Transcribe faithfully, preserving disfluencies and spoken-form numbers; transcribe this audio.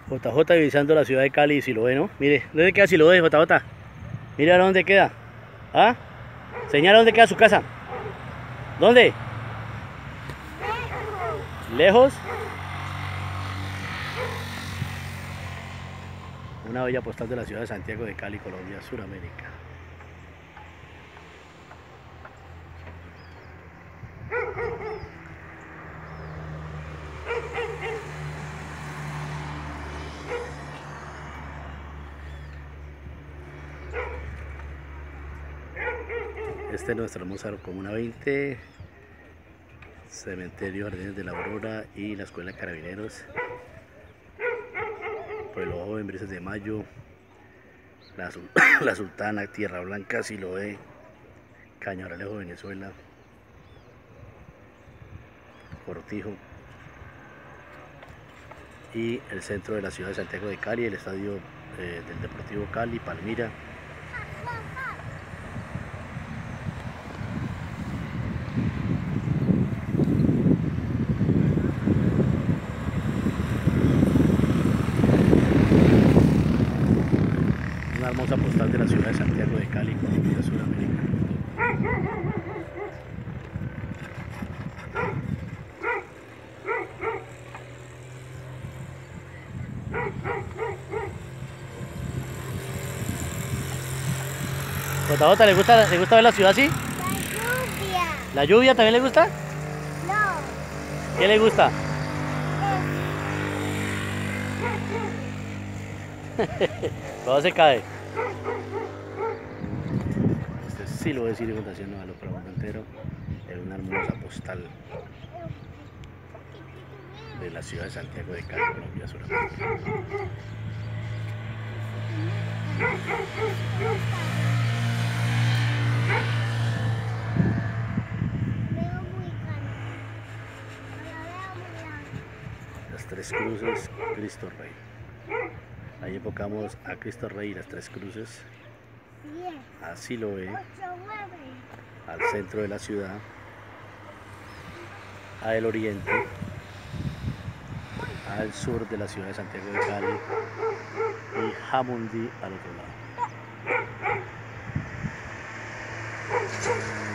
J J divisando la ciudad de Cali y Siloé, ¿no? Mire, ¿dónde queda Siloé, J J? Mira dónde queda. ¿Ah? Señala dónde queda su casa. ¿Dónde? ¿Lejos? Una bella postal de la ciudad de Santiago de Cali, Colombia, Suramérica. Este es nuestra hermosa Comuna veinte, Cementerio Jardines de la Aurora y la Escuela de Carabineros, Pueblo Joven, Brisas de Mayo, la, la Sultana, Tierra Blanca, Siloé, Cañaralejo, Venezuela, Cortijo y el centro de la ciudad de Santiago de Cali, el estadio eh, del Deportivo Cali, Palmira. Una hermosa postal de la ciudad de Santiago de Cali, Colombia, Suramérica. J J, ¿le gusta, ¿le gusta ver la ciudad así? La lluvia. ¿La lluvia también le gusta? No. ¿Qué le gusta? Todo se cae. Este sí lo voy a decir en Fundación Nueva Luz para Mundo Entero. Es una hermosa postal de la ciudad de Santiago de Cali, Colombia, Suramérica. Las Tres Cruces, Cristo Rey. Ahí evocamos a Cristo Rey y las Tres Cruces. Así lo ve, al centro de la ciudad, al oriente, al sur de la ciudad de Santiago de Cali y Jamundí al otro lado.